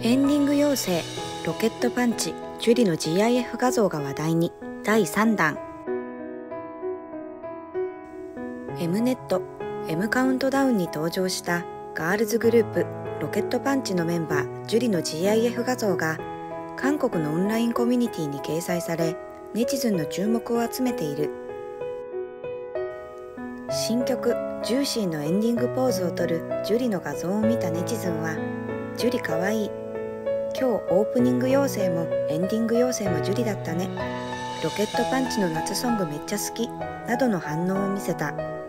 エンディング妖精ロケットパンチジュリの GIF 画像が話題に。第3弾。 M ネット M カウントダウンに登場したガールズグループロケットパンチのメンバージュリの GIF 画像が韓国のオンラインコミュニティに掲載され、ネチズンの注目を集めている。新曲ジューシーのエンディングポーズを撮るジュリの画像を見たネチズンは、ジュリかわいい、今日オープニング妖精もエンディング妖精もジュリだったね、ロケットパンチの夏ソングめっちゃ好きなどの反応を見せた。